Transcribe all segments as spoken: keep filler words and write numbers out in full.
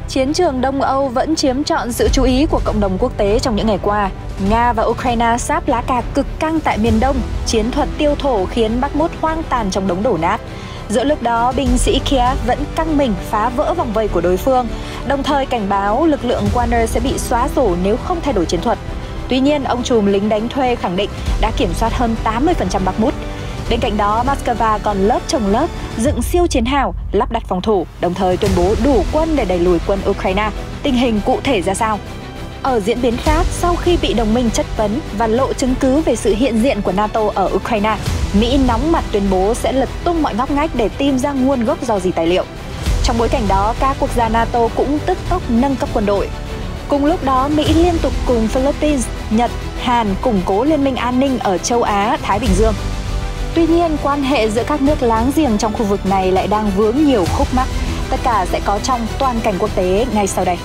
Chiến trường Đông Âu vẫn chiếm trọn sự chú ý của cộng đồng quốc tế trong những ngày qua. Nga và Ukraine sáp lá cà cực căng tại miền Đông, chiến thuật tiêu thổ khiến Bakhmut hoang tàn trong đống đổ nát. Giữa lúc đó, binh sĩ Kiev vẫn căng mình phá vỡ vòng vây của đối phương, đồng thời cảnh báo lực lượng Wagner sẽ bị xóa sổ nếu không thay đổi chiến thuật. Tuy nhiên, ông trùm lính đánh thuê khẳng định đã kiểm soát hơn tám mươi phần trăm Bakhmut. Bên cạnh đó, Moscow còn lớp chồng lớp, dựng siêu chiến hào, lắp đặt phòng thủ, đồng thời tuyên bố đủ quân để đẩy lùi quân Ukraine. Tình hình cụ thể ra sao? Ở diễn biến khác, sau khi bị đồng minh chất vấn và lộ chứng cứ về sự hiện diện của NATO ở Ukraine, Mỹ nóng mặt tuyên bố sẽ lật tung mọi ngóc ngách để tìm ra nguồn gốc rò rỉ tài liệu. Trong bối cảnh đó, các quốc gia NATO cũng tức tốc nâng cấp quân đội. Cùng lúc đó, Mỹ liên tục cùng Philippines, Nhật, Hàn củng cố liên minh an ninh ở châu Á, Thái Bình Dương. Tuy nhiên, quan hệ giữa các nước láng giềng trong khu vực này lại đang vướng nhiều khúc mắc. Tất cả sẽ có trong toàn cảnh quốc tế ngay sau đây.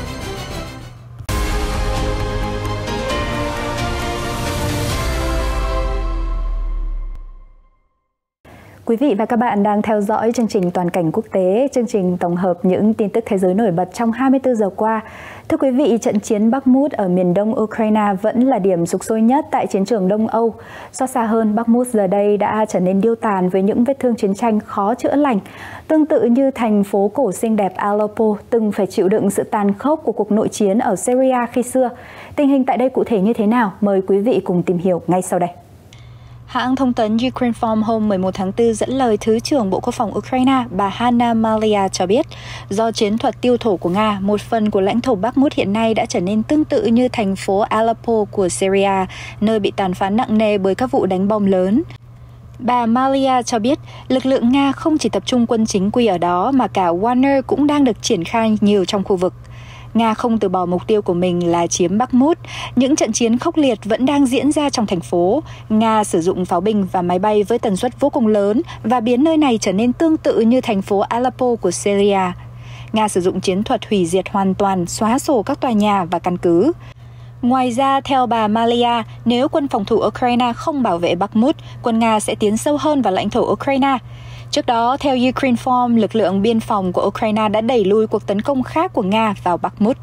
Quý vị và các bạn đang theo dõi chương trình Toàn cảnh quốc tế, chương trình tổng hợp những tin tức thế giới nổi bật trong hai mươi tư giờ qua. Thưa quý vị, trận chiến Bakhmut ở miền đông Ukraine vẫn là điểm sục sôi nhất tại chiến trường Đông Âu. So xa hơn, Bakhmut giờ đây đã trở nên điêu tàn với những vết thương chiến tranh khó chữa lành. Tương tự như thành phố cổ xinh đẹp Aleppo từng phải chịu đựng sự tàn khốc của cuộc nội chiến ở Syria khi xưa. Tình hình tại đây cụ thể như thế nào? Mời quý vị cùng tìm hiểu ngay sau đây. Hãng thông tấn Ukrinform hôm mười một tháng tư dẫn lời Thứ trưởng Bộ Quốc phòng Ukraine bà Hanna Maliar cho biết, do chiến thuật tiêu thổ của Nga, một phần của lãnh thổ Bakhmut hiện nay đã trở nên tương tự như thành phố Aleppo của Syria, nơi bị tàn phá nặng nề bởi các vụ đánh bom lớn. Bà Maliar cho biết, lực lượng Nga không chỉ tập trung quân chính quy ở đó mà cả Wagner cũng đang được triển khai nhiều trong khu vực. Nga không từ bỏ mục tiêu của mình là chiếm Bakhmut. Những trận chiến khốc liệt vẫn đang diễn ra trong thành phố. Nga sử dụng pháo binh và máy bay với tần suất vô cùng lớn và biến nơi này trở nên tương tự như thành phố Aleppo của Syria. Nga sử dụng chiến thuật hủy diệt hoàn toàn, xóa sổ các tòa nhà và căn cứ. Ngoài ra, theo bà Maliar, nếu quân phòng thủ Ukraine không bảo vệ Bakhmut, quân Nga sẽ tiến sâu hơn vào lãnh thổ Ukraine. Trước đó, theo Ukrinform, lực lượng biên phòng của Ukraine đã đẩy lùi cuộc tấn công khác của Nga vào Bakhmut.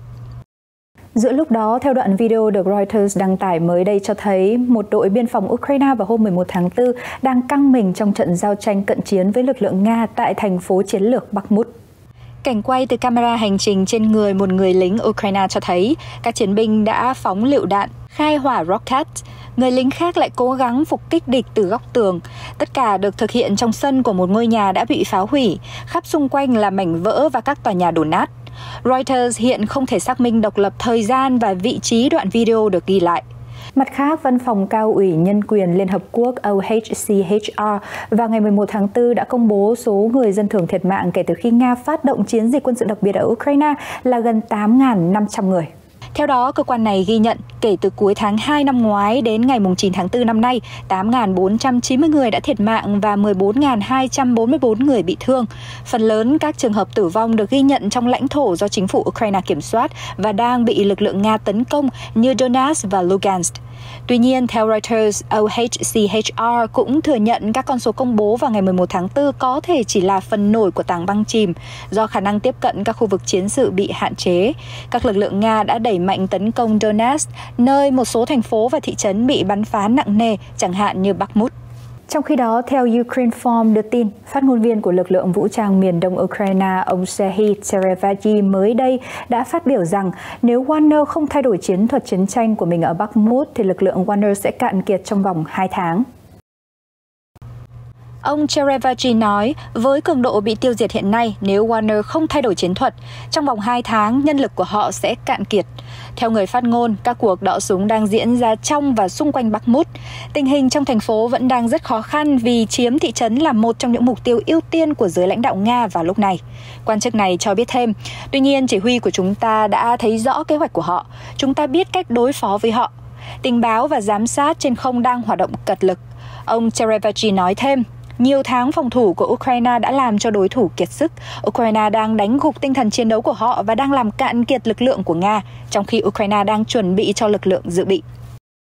Giữa lúc đó, theo đoạn video được Reuters đăng tải mới đây cho thấy, một đội biên phòng Ukraine vào hôm mười một tháng tư đang căng mình trong trận giao tranh cận chiến với lực lượng Nga tại thành phố chiến lược Bakhmut. Cảnh quay từ camera hành trình trên người một người lính Ukraine cho thấy các chiến binh đã phóng lựu đạn, khai hỏa rocket. Người lính khác lại cố gắng phục kích địch từ góc tường. Tất cả được thực hiện trong sân của một ngôi nhà đã bị phá hủy, khắp xung quanh là mảnh vỡ và các tòa nhà đổ nát. Reuters hiện không thể xác minh độc lập thời gian và vị trí đoạn video được ghi lại. Mặt khác, Văn phòng Cao ủy Nhân quyền Liên Hợp Quốc O H C H R vào ngày mười một tháng tư đã công bố số người dân thường thiệt mạng kể từ khi Nga phát động chiến dịch quân sự đặc biệt ở Ukraine là gần tám nghìn năm trăm người. Theo đó, cơ quan này ghi nhận kể từ cuối tháng hai năm ngoái đến ngày chín tháng tư năm nay, tám nghìn bốn trăm chín mươi người đã thiệt mạng và mười bốn nghìn hai trăm bốn mươi tư người bị thương. Phần lớn các trường hợp tử vong được ghi nhận trong lãnh thổ do chính phủ Ukraine kiểm soát và đang bị lực lượng Nga tấn công như Donetsk và Lugansk. Tuy nhiên, theo Reuters, O H C H R cũng thừa nhận các con số công bố vào ngày mười một tháng tư có thể chỉ là phần nổi của tảng băng chìm do khả năng tiếp cận các khu vực chiến sự bị hạn chế. Các lực lượng Nga đã đẩy mạnh tấn công Donetsk, nơi một số thành phố và thị trấn bị bắn phá nặng nề, chẳng hạn như Bakhmut. Trong khi đó, theo Ukrinform đưa tin, phát ngôn viên của lực lượng vũ trang miền đông Ukraine, ông Serhiy Terevazhi mới đây đã phát biểu rằng nếu Wagner không thay đổi chiến thuật chiến tranh của mình ở Bakhmut thì lực lượng Wagner sẽ cạn kiệt trong vòng hai tháng. Ông Terevazhi nói, với cường độ bị tiêu diệt hiện nay, nếu Wagner không thay đổi chiến thuật, trong vòng hai tháng, nhân lực của họ sẽ cạn kiệt. Theo người phát ngôn, các cuộc đọ súng đang diễn ra trong và xung quanh Bakhmut. Tình hình trong thành phố vẫn đang rất khó khăn vì chiếm thị trấn là một trong những mục tiêu ưu tiên của giới lãnh đạo Nga vào lúc này. Quan chức này cho biết thêm, tuy nhiên chỉ huy của chúng ta đã thấy rõ kế hoạch của họ. Chúng ta biết cách đối phó với họ. Tình báo và giám sát trên không đang hoạt động cật lực. Ông Terevazhi nói thêm, nhiều tháng phòng thủ của Ukraine đã làm cho đối thủ kiệt sức. Ukraine đang đánh gục tinh thần chiến đấu của họ và đang làm cạn kiệt lực lượng của Nga, trong khi Ukraine đang chuẩn bị cho lực lượng dự bị.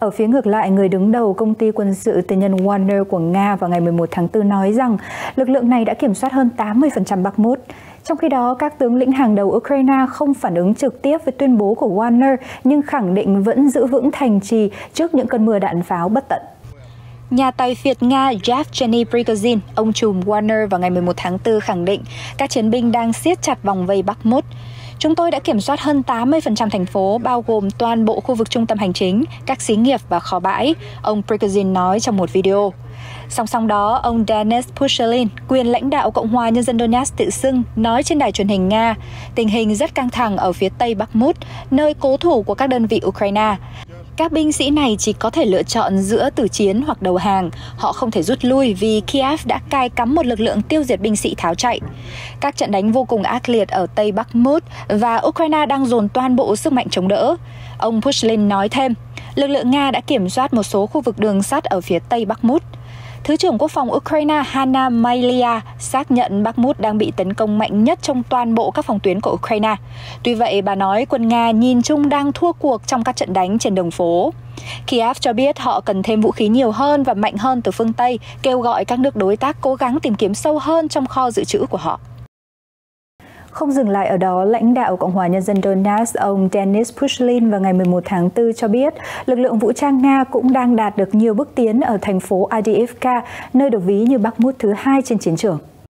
Ở phía ngược lại, người đứng đầu công ty quân sự tư nhân Wagner của Nga vào ngày mười một tháng tư nói rằng lực lượng này đã kiểm soát hơn tám mươi phần trăm Bakhmut. Trong khi đó, các tướng lĩnh hàng đầu Ukraine không phản ứng trực tiếp với tuyên bố của Wagner nhưng khẳng định vẫn giữ vững thành trì trước những cơn mưa đạn pháo bất tận. Nhà tài phiệt Nga Yevgeny Prigozhin, ông trùm Wagner vào ngày mười một tháng tư khẳng định các chiến binh đang siết chặt vòng vây Bakhmut. Chúng tôi đã kiểm soát hơn tám mươi phần trăm thành phố, bao gồm toàn bộ khu vực trung tâm hành chính, các xí nghiệp và kho bãi, ông Prigozhin nói trong một video. Song song đó, ông Denis Pushilin, quyền lãnh đạo Cộng hòa Nhân dân Donetsk tự xưng, nói trên đài truyền hình Nga, tình hình rất căng thẳng ở phía tây Bakhmut, nơi cố thủ của các đơn vị Ukraine. Các binh sĩ này chỉ có thể lựa chọn giữa tử chiến hoặc đầu hàng. Họ không thể rút lui vì Kiev đã cài cắm một lực lượng tiêu diệt binh sĩ tháo chạy. Các trận đánh vô cùng ác liệt ở Tây Bakhmut và Ukraine đang dồn toàn bộ sức mạnh chống đỡ. Ông Pushilin nói thêm, lực lượng Nga đã kiểm soát một số khu vực đường sắt ở phía Tây Bakhmut. Thứ trưởng Quốc phòng Ukraine Hanna Maliar xác nhận Bakhmut đang bị tấn công mạnh nhất trong toàn bộ các phòng tuyến của Ukraine. Tuy vậy, bà nói quân Nga nhìn chung đang thua cuộc trong các trận đánh trên đường phố. Kiev cho biết họ cần thêm vũ khí nhiều hơn và mạnh hơn từ phương Tây, kêu gọi các nước đối tác cố gắng tìm kiếm sâu hơn trong kho dự trữ của họ. Không dừng lại ở đó, lãnh đạo Cộng hòa Nhân dân Donetsk, ông Denis Pushilin vào ngày mười một tháng tư cho biết lực lượng vũ trang Nga cũng đang đạt được nhiều bước tiến ở thành phố Avdiivka, nơi được ví như Bakhmut thứ hai trên chiến trường.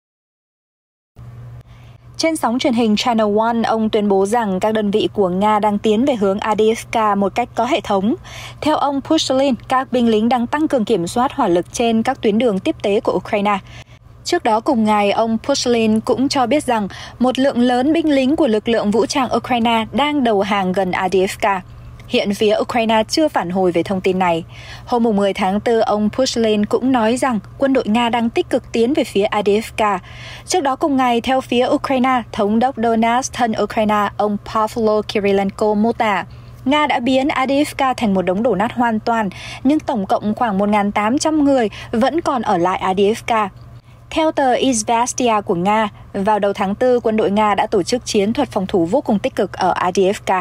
Trên sóng truyền hình Channel One, ông tuyên bố rằng các đơn vị của Nga đang tiến về hướng Avdiivka một cách có hệ thống. Theo ông Pushilin, các binh lính đang tăng cường kiểm soát hỏa lực trên các tuyến đường tiếp tế của Ukraine. Trước đó cùng ngày, ông Pushilin cũng cho biết rằng một lượng lớn binh lính của lực lượng vũ trang Ukraine đang đầu hàng gần Avdiivka. Hiện phía Ukraine chưa phản hồi về thông tin này. Hôm mười tháng tư, ông Pushilin cũng nói rằng quân đội Nga đang tích cực tiến về phía Avdiivka. Trước đó cùng ngày, theo phía Ukraine, thống đốc Donetsk thân Ukraine, ông Pavlo Kirilenko mô tả, Nga đã biến Avdiivka thành một đống đổ nát hoàn toàn, nhưng tổng cộng khoảng một nghìn tám trăm người vẫn còn ở lại Avdiivka. Theo tờ Izvestia của Nga, vào đầu tháng tư, quân đội Nga đã tổ chức chiến thuật phòng thủ vô cùng tích cực ở Avdiivka.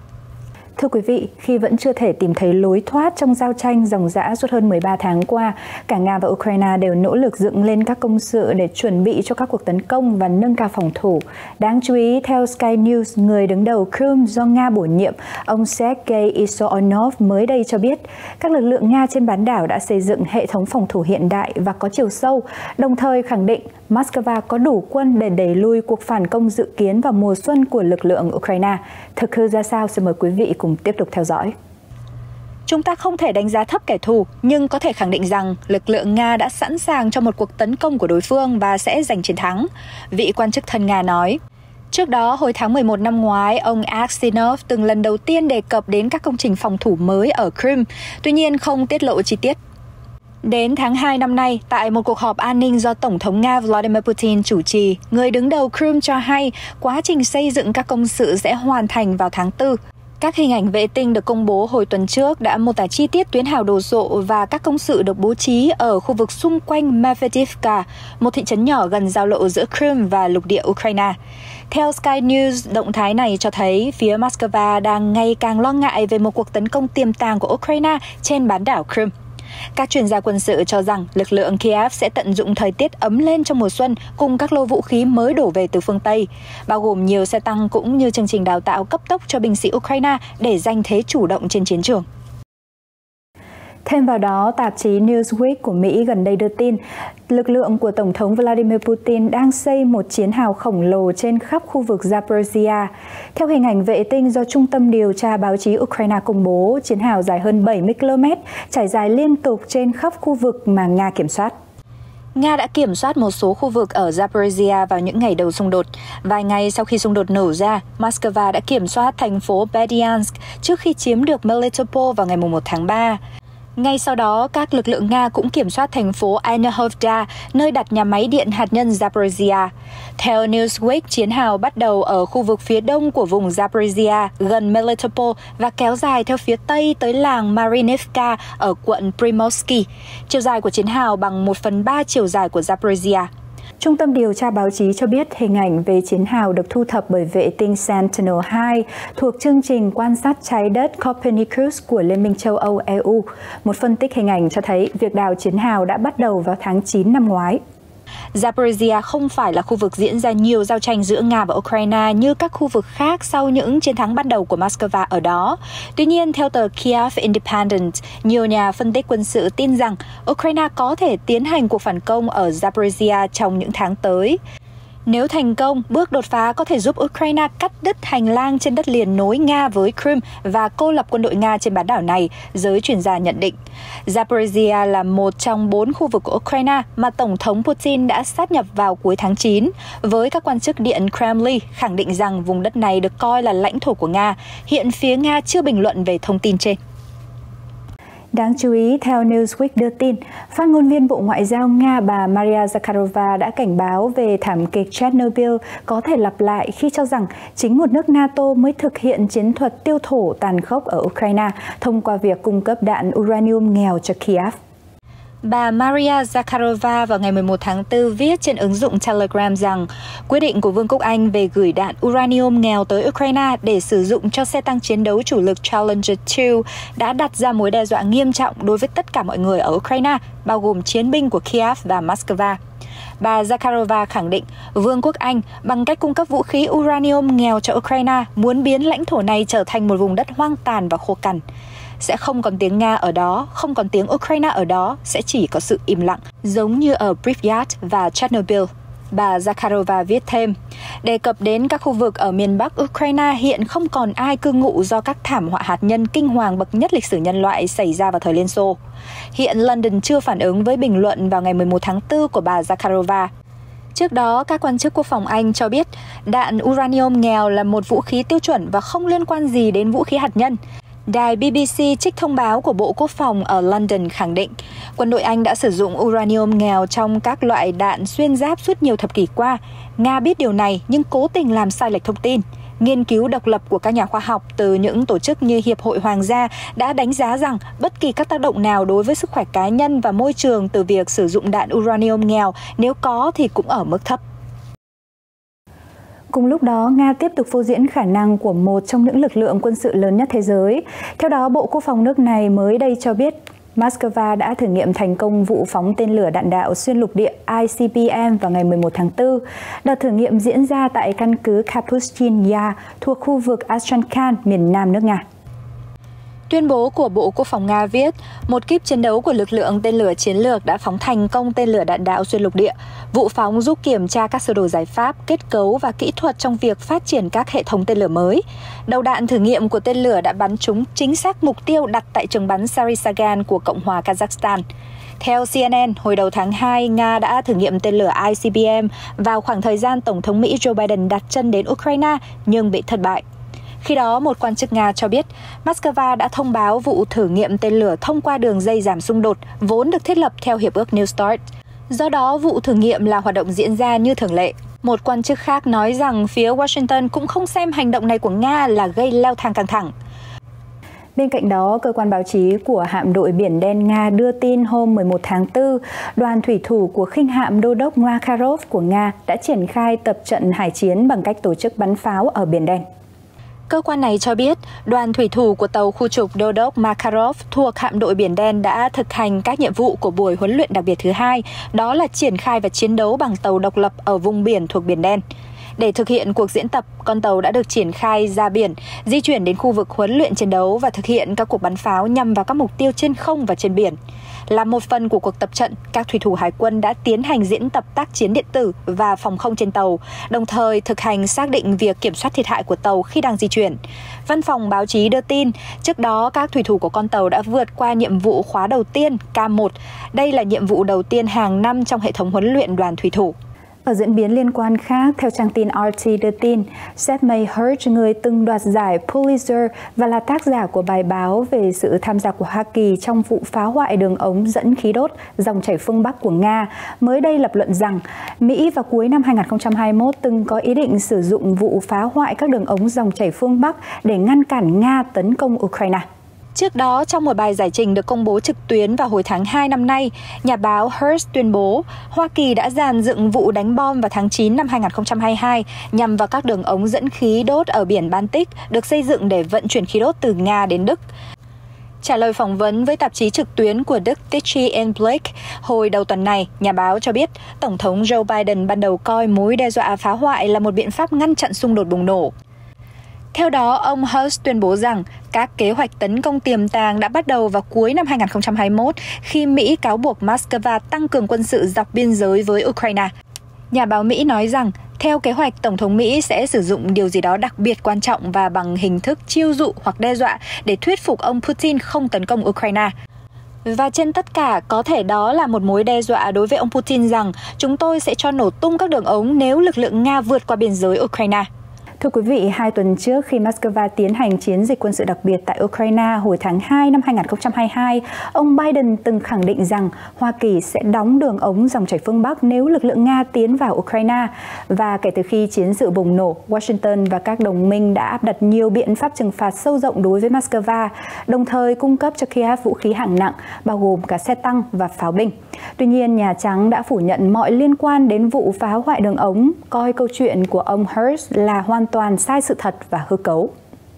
Thưa quý vị, khi vẫn chưa thể tìm thấy lối thoát trong giao tranh ròng rã suốt hơn mười ba tháng qua, cả Nga và Ukraine đều nỗ lực dựng lên các công sự để chuẩn bị cho các cuộc tấn công và nâng cao phòng thủ. Đáng chú ý, theo Sky News, người đứng đầu Crimea do Nga bổ nhiệm, ông Sergei Isoonov mới đây cho biết, các lực lượng Nga trên bán đảo đã xây dựng hệ thống phòng thủ hiện đại và có chiều sâu, đồng thời khẳng định Moscow có đủ quân để đẩy lùi cuộc phản công dự kiến vào mùa xuân của lực lượng Ukraine. Thực hư ra sao? Xin mời quý vị cùng tiếp tục theo dõi. Chúng ta không thể đánh giá thấp kẻ thù, nhưng có thể khẳng định rằng lực lượng Nga đã sẵn sàng cho một cuộc tấn công của đối phương và sẽ giành chiến thắng, vị quan chức thân Nga nói. Trước đó, hồi tháng mười một năm ngoái, ông Aksinov từng lần đầu tiên đề cập đến các công trình phòng thủ mới ở Crimea, tuy nhiên không tiết lộ chi tiết. Đến tháng hai năm nay, tại một cuộc họp an ninh do Tổng thống Nga Vladimir Putin chủ trì, người đứng đầu Crimea cho hay quá trình xây dựng các công sự sẽ hoàn thành vào tháng tư. Các hình ảnh vệ tinh được công bố hồi tuần trước đã mô tả chi tiết tuyến hào đồ sộ và các công sự được bố trí ở khu vực xung quanh Medvedivka, một thị trấn nhỏ gần giao lộ giữa Crimea và lục địa Ukraine. Theo Sky News, động thái này cho thấy phía Moscow đang ngày càng lo ngại về một cuộc tấn công tiềm tàng của Ukraine trên bán đảo Crimea. Các chuyên gia quân sự cho rằng lực lượng Kiev sẽ tận dụng thời tiết ấm lên trong mùa xuân cùng các lô vũ khí mới đổ về từ phương Tây, bao gồm nhiều xe tăng cũng như chương trình đào tạo cấp tốc cho binh sĩ Ukraine để giành thế chủ động trên chiến trường. Thêm vào đó, tạp chí Newsweek của Mỹ gần đây đưa tin, lực lượng của Tổng thống Vladimir Putin đang xây một chiến hào khổng lồ trên khắp khu vực Zaporizhia. Theo hình ảnh vệ tinh do Trung tâm Điều tra Báo chí Ukraine công bố, chiến hào dài hơn bảy mươi ki lô mét, trải dài liên tục trên khắp khu vực mà Nga kiểm soát. Nga đã kiểm soát một số khu vực ở Zaporizhia vào những ngày đầu xung đột. Vài ngày sau khi xung đột nổ ra, Moscow đã kiểm soát thành phố Berdyansk trước khi chiếm được Melitopol vào ngày mùng một tháng ba. Ngay sau đó, các lực lượng Nga cũng kiểm soát thành phố Enerhovda, nơi đặt nhà máy điện hạt nhân Zaporizhia. Theo Newsweek, chiến hào bắt đầu ở khu vực phía đông của vùng Zaporizhia, gần Melitopol và kéo dài theo phía tây tới làng Marinivka ở quận Primorsky. Chiều dài của chiến hào bằng một phần ba chiều dài của Zaporizhia. Trung tâm điều tra báo chí cho biết hình ảnh về chiến hào được thu thập bởi vệ tinh Sentinel hai thuộc chương trình quan sát trái đất Copernicus của Liên minh châu Âu E U. Một phân tích hình ảnh cho thấy việc đào chiến hào đã bắt đầu vào tháng chín năm ngoái. Zaporizhia không phải là khu vực diễn ra nhiều giao tranh giữa Nga và Ukraine như các khu vực khác sau những chiến thắng ban đầu của Moscow ở đó. Tuy nhiên, theo tờ Kiev Independent, nhiều nhà phân tích quân sự tin rằng Ukraine có thể tiến hành cuộc phản công ở Zaporizhia trong những tháng tới. Nếu thành công, bước đột phá có thể giúp Ukraine cắt đứt hành lang trên đất liền nối Nga với Crimea và cô lập quân đội Nga trên bán đảo này, giới chuyên gia nhận định. Zaporizhia là một trong bốn khu vực của Ukraine mà Tổng thống Putin đã sáp nhập vào cuối tháng chín, với các quan chức Điện Kremlin khẳng định rằng vùng đất này được coi là lãnh thổ của Nga. Hiện phía Nga chưa bình luận về thông tin trên. Đáng chú ý, theo Newsweek đưa tin, phát ngôn viên Bộ Ngoại giao Nga bà Maria Zakharova đã cảnh báo về thảm kịch Chernobyl có thể lặp lại khi cho rằng chính một nước NATO mới thực hiện chiến thuật tiêu thổ tàn khốc ở Ukraine thông qua việc cung cấp đạn uranium nghèo cho Kiev. Bà Maria Zakharova vào ngày mười một tháng tư viết trên ứng dụng Telegram rằng quyết định của Vương quốc Anh về gửi đạn uranium nghèo tới Ukraine để sử dụng cho xe tăng chiến đấu chủ lực Challenger hai đã đặt ra mối đe dọa nghiêm trọng đối với tất cả mọi người ở Ukraine, bao gồm chiến binh của Kiev và Moscow. Bà Zakharova khẳng định Vương quốc Anh bằng cách cung cấp vũ khí uranium nghèo cho Ukraine muốn biến lãnh thổ này trở thành một vùng đất hoang tàn và khô cằn. Sẽ không còn tiếng Nga ở đó, không còn tiếng Ukraine ở đó, sẽ chỉ có sự im lặng, giống như ở Pripyat và Chernobyl. Bà Zakharova viết thêm, đề cập đến các khu vực ở miền Bắc Ukraine hiện không còn ai cư ngụ do các thảm họa hạt nhân kinh hoàng bậc nhất lịch sử nhân loại xảy ra vào thời Liên Xô. Hiện London chưa phản ứng với bình luận vào ngày mười một tháng tư của bà Zakharova. Trước đó, các quan chức quốc phòng Anh cho biết đạn uranium nghèo là một vũ khí tiêu chuẩn và không liên quan gì đến vũ khí hạt nhân. Đài B B C trích thông báo của Bộ Quốc phòng ở London khẳng định quân đội Anh đã sử dụng uranium nghèo trong các loại đạn xuyên giáp suốt nhiều thập kỷ qua. Nga biết điều này nhưng cố tình làm sai lệch thông tin. Nghiên cứu độc lập của các nhà khoa học từ những tổ chức như Hiệp hội Hoàng gia đã đánh giá rằng bất kỳ các tác động nào đối với sức khỏe cá nhân và môi trường từ việc sử dụng đạn uranium nghèo, nếu có thì cũng ở mức thấp. Cùng lúc đó, Nga tiếp tục phô diễn khả năng của một trong những lực lượng quân sự lớn nhất thế giới. Theo đó, Bộ Quốc phòng nước này mới đây cho biết Moscow đã thử nghiệm thành công vụ phóng tên lửa đạn đạo xuyên lục địa I C B M vào ngày mười một tháng tư. Đợt thử nghiệm diễn ra tại căn cứ Kapustin Yar thuộc khu vực Astrakhan, miền nam nước Nga. Tuyên bố của Bộ Quốc phòng Nga viết, một kíp chiến đấu của lực lượng tên lửa chiến lược đã phóng thành công tên lửa đạn đạo xuyên lục địa. Vụ phóng giúp kiểm tra các sơ đồ giải pháp, kết cấu và kỹ thuật trong việc phát triển các hệ thống tên lửa mới. Đầu đạn thử nghiệm của tên lửa đã bắn trúng chính xác mục tiêu đặt tại trường bắn Sarisagan của Cộng hòa Kazakhstan. Theo C N N, hồi đầu tháng hai, Nga đã thử nghiệm tên lửa I C B M vào khoảng thời gian Tổng thống Mỹ Joe Biden đặt chân đến Ukraine nhưng bị thất bại. Khi đó, một quan chức Nga cho biết Moscow đã thông báo vụ thử nghiệm tên lửa thông qua đường dây giảm xung đột vốn được thiết lập theo Hiệp ước New START. Do đó, vụ thử nghiệm là hoạt động diễn ra như thường lệ. Một quan chức khác nói rằng phía Washington cũng không xem hành động này của Nga là gây leo thang căng thẳng. Bên cạnh đó, cơ quan báo chí của hạm đội Biển Đen Nga đưa tin hôm mười một tháng tư, đoàn thủy thủ của khinh hạm đô đốc Makarov của Nga đã triển khai tập trận hải chiến bằng cách tổ chức bắn pháo ở Biển Đen. Cơ quan này cho biết, đoàn thủy thủ của tàu khu trục đô đốc Makarov thuộc hạm đội Biển Đen đã thực hành các nhiệm vụ của buổi huấn luyện đặc biệt thứ hai, đó là triển khai và chiến đấu bằng tàu độc lập ở vùng biển thuộc Biển Đen. Để thực hiện cuộc diễn tập, con tàu đã được triển khai ra biển, di chuyển đến khu vực huấn luyện chiến đấu và thực hiện các cuộc bắn pháo nhằm vào các mục tiêu trên không và trên biển. Là một phần của cuộc tập trận, các thủy thủ hải quân đã tiến hành diễn tập tác chiến điện tử và phòng không trên tàu, đồng thời thực hành xác định việc kiểm soát thiệt hại của tàu khi đang di chuyển. Văn phòng báo chí đưa tin, trước đó các thủy thủ của con tàu đã vượt qua nhiệm vụ khóa đầu tiên K một. Đây là nhiệm vụ đầu tiên hàng năm trong hệ thống huấn luyện đoàn thủy thủ. Ở diễn biến liên quan khác, theo trang tin R T đưa tin, Seth Mayheart, người từng đoạt giải Pulitzer và là tác giả của bài báo về sự tham gia của Hoa Kỳ trong vụ phá hoại đường ống dẫn khí đốt dòng chảy phương Bắc của Nga, mới đây lập luận rằng Mỹ vào cuối năm hai nghìn không trăm hai mươi mốt từng có ý định sử dụng vụ phá hoại các đường ống dòng chảy phương Bắc để ngăn cản Nga tấn công Ukraine. Trước đó, trong một bài giải trình được công bố trực tuyến vào hồi tháng hai năm nay, nhà báo Hearst tuyên bố Hoa Kỳ đã dàn dựng vụ đánh bom vào tháng chín năm hai nghìn không trăm hai mươi hai nhằm vào các đường ống dẫn khí đốt ở biển Baltic được xây dựng để vận chuyển khí đốt từ Nga đến Đức. Trả lời phỏng vấn với tạp chí trực tuyến của Đức Tichy and Blake hồi đầu tuần này, nhà báo cho biết Tổng thống Joe Biden ban đầu coi mối đe dọa phá hoại là một biện pháp ngăn chặn xung đột bùng nổ. Theo đó, ông Hearst tuyên bố rằng các kế hoạch tấn công tiềm tàng đã bắt đầu vào cuối năm hai nghìn không trăm hai mươi mốt khi Mỹ cáo buộc Moscow tăng cường quân sự dọc biên giới với Ukraine. Nhà báo Mỹ nói rằng, theo kế hoạch, Tổng thống Mỹ sẽ sử dụng điều gì đó đặc biệt quan trọng và bằng hình thức chiêu dụ hoặc đe dọa để thuyết phục ông Putin không tấn công Ukraine. Và trên tất cả, có thể đó là một mối đe dọa đối với ông Putin rằng chúng tôi sẽ cho nổ tung các đường ống nếu lực lượng Nga vượt qua biên giới Ukraine. Thưa quý vị, hai tuần trước khi Moscow tiến hành chiến dịch quân sự đặc biệt tại Ukraine hồi tháng hai năm hai nghìn không trăm hai mươi hai, ông Biden từng khẳng định rằng Hoa Kỳ sẽ đóng đường ống dòng chảy phương Bắc nếu lực lượng Nga tiến vào Ukraine. Và kể từ khi chiến sự bùng nổ, Washington và các đồng minh đã áp đặt nhiều biện pháp trừng phạt sâu rộng đối với Moscow, đồng thời cung cấp cho Kiev vũ khí hạng nặng, bao gồm cả xe tăng và pháo binh. Tuy nhiên, Nhà Trắng đã phủ nhận mọi liên quan đến vụ phá hoại đường ống, coi câu chuyện của ông Hearst là hoàn toàn sai sự thật và hư cấu.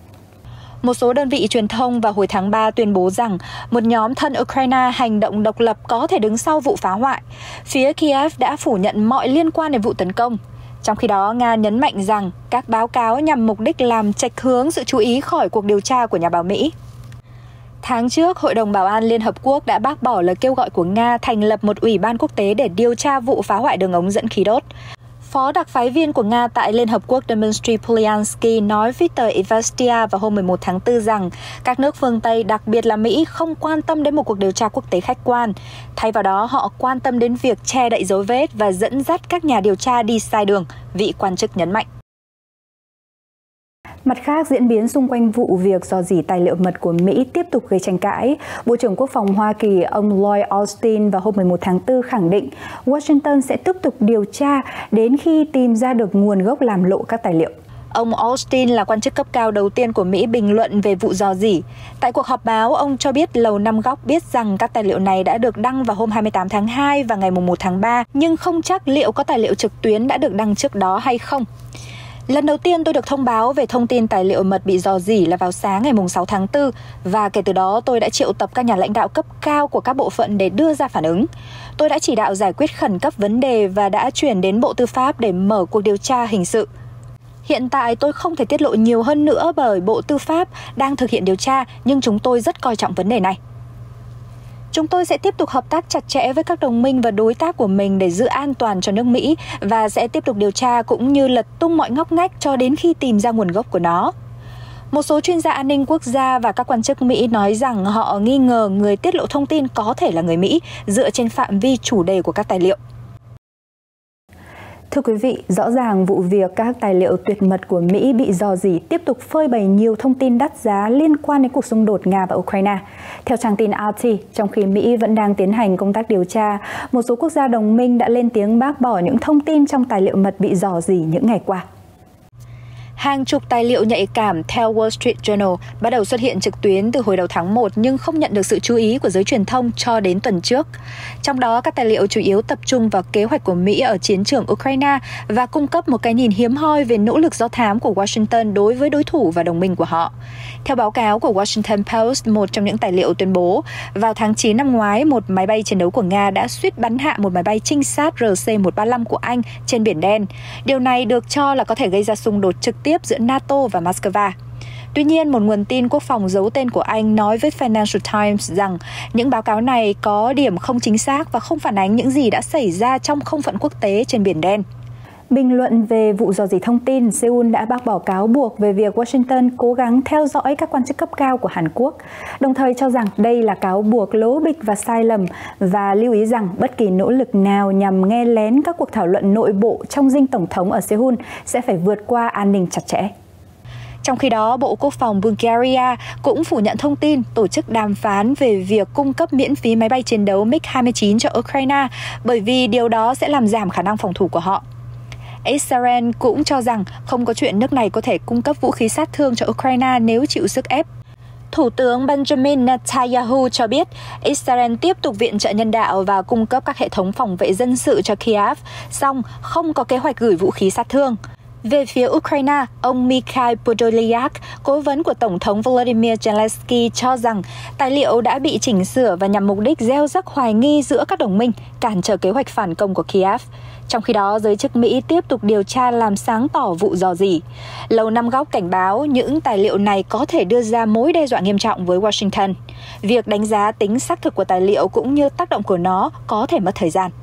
Một số đơn vị truyền thông vào hồi tháng ba tuyên bố rằng một nhóm thân Ukraine hành động độc lập có thể đứng sau vụ phá hoại. Phía Kiev đã phủ nhận mọi liên quan đến vụ tấn công. Trong khi đó, Nga nhấn mạnh rằng các báo cáo nhằm mục đích làm chệch hướng sự chú ý khỏi cuộc điều tra của nhà báo Mỹ. Tháng trước, Hội đồng Bảo an Liên Hợp Quốc đã bác bỏ lời kêu gọi của Nga thành lập một ủy ban quốc tế để điều tra vụ phá hoại đường ống dẫn khí đốt. Phó đặc phái viên của Nga tại Liên Hợp Quốc Dmitry Polyansky nói với tờ Izvestia vào hôm mười một tháng tư rằng các nước phương Tây, đặc biệt là Mỹ, không quan tâm đến một cuộc điều tra quốc tế khách quan. Thay vào đó, họ quan tâm đến việc che đậy dấu vết và dẫn dắt các nhà điều tra đi sai đường, vị quan chức nhấn mạnh. Mặt khác, diễn biến xung quanh vụ việc rò rỉ tài liệu mật của Mỹ tiếp tục gây tranh cãi. Bộ trưởng Quốc phòng Hoa Kỳ ông Lloyd Austin vào hôm mười một tháng tư khẳng định Washington sẽ tiếp tục điều tra đến khi tìm ra được nguồn gốc làm lộ các tài liệu. Ông Austin là quan chức cấp cao đầu tiên của Mỹ bình luận về vụ rò rỉ. Tại cuộc họp báo, ông cho biết Lầu Năm Góc biết rằng các tài liệu này đã được đăng vào hôm hai mươi tám tháng hai và ngày mùng một tháng ba, nhưng không chắc liệu có tài liệu trực tuyến đã được đăng trước đó hay không. Lần đầu tiên tôi được thông báo về thông tin tài liệu mật bị rò rỉ là vào sáng ngày sáu tháng tư và kể từ đó tôi đã triệu tập các nhà lãnh đạo cấp cao của các bộ phận để đưa ra phản ứng. Tôi đã chỉ đạo giải quyết khẩn cấp vấn đề và đã chuyển đến Bộ Tư pháp để mở cuộc điều tra hình sự. Hiện tại tôi không thể tiết lộ nhiều hơn nữa bởi Bộ Tư pháp đang thực hiện điều tra, nhưng chúng tôi rất coi trọng vấn đề này. Chúng tôi sẽ tiếp tục hợp tác chặt chẽ với các đồng minh và đối tác của mình để giữ an toàn cho nước Mỹ và sẽ tiếp tục điều tra cũng như lật tung mọi ngóc ngách cho đến khi tìm ra nguồn gốc của nó. Một số chuyên gia an ninh quốc gia và các quan chức Mỹ nói rằng họ nghi ngờ người tiết lộ thông tin có thể là người Mỹ dựa trên phạm vi chủ đề của các tài liệu. Thưa quý vị, rõ ràng vụ việc các tài liệu tuyệt mật của Mỹ bị rò rỉ tiếp tục phơi bày nhiều thông tin đắt giá liên quan đến cuộc xung đột Nga và Ukraine. Theo trang tin R T, trong khi Mỹ vẫn đang tiến hành công tác điều tra, một số quốc gia đồng minh đã lên tiếng bác bỏ những thông tin trong tài liệu mật bị rò rỉ những ngày qua. Hàng chục tài liệu nhạy cảm theo Wall Street Journal bắt đầu xuất hiện trực tuyến từ hồi đầu tháng một nhưng không nhận được sự chú ý của giới truyền thông cho đến tuần trước. Trong đó, các tài liệu chủ yếu tập trung vào kế hoạch của Mỹ ở chiến trường Ukraine và cung cấp một cái nhìn hiếm hoi về nỗ lực do thám của Washington đối với đối thủ và đồng minh của họ. Theo báo cáo của Washington Post, một trong những tài liệu tuyên bố, vào tháng chín năm ngoái, một máy bay chiến đấu của Nga đã suýt bắn hạ một máy bay trinh sát R C một ba lăm của Anh trên Biển Đen. Điều này được cho là có thể gây ra xung đột trực tiếp giữa NATO và Moscow. Tuy nhiên, một nguồn tin quốc phòng giấu tên của Anh nói với Financial Times rằng những báo cáo này có điểm không chính xác và không phản ánh những gì đã xảy ra trong không phận quốc tế trên Biển Đen. Bình luận về vụ rò rỉ thông tin, Seoul đã bác bỏ cáo buộc về việc Washington cố gắng theo dõi các quan chức cấp cao của Hàn Quốc, đồng thời cho rằng đây là cáo buộc lố bịch và sai lầm và lưu ý rằng bất kỳ nỗ lực nào nhằm nghe lén các cuộc thảo luận nội bộ trong dinh tổng thống ở Seoul sẽ phải vượt qua an ninh chặt chẽ. Trong khi đó, Bộ Quốc phòng Bulgaria cũng phủ nhận thông tin tổ chức đàm phán về việc cung cấp miễn phí máy bay chiến đấu MiG hai mươi chín cho Ukraine bởi vì điều đó sẽ làm giảm khả năng phòng thủ của họ. Israel cũng cho rằng không có chuyện nước này có thể cung cấp vũ khí sát thương cho Ukraine nếu chịu sức ép. Thủ tướng Benjamin Netanyahu cho biết Israel tiếp tục viện trợ nhân đạo và cung cấp các hệ thống phòng vệ dân sự cho Kiev, song không có kế hoạch gửi vũ khí sát thương. Về phía Ukraine, ông Mikhail Podolyak, cố vấn của Tổng thống Volodymyr Zelensky cho rằng tài liệu đã bị chỉnh sửa và nhằm mục đích gieo rắc hoài nghi giữa các đồng minh, cản trở kế hoạch phản công của Kiev. Trong khi đó, giới chức Mỹ tiếp tục điều tra làm sáng tỏ vụ rò rỉ. Lầu Năm Góc cảnh báo những tài liệu này có thể đưa ra mối đe dọa nghiêm trọng với Washington. Việc đánh giá tính xác thực của tài liệu cũng như tác động của nó có thể mất thời gian.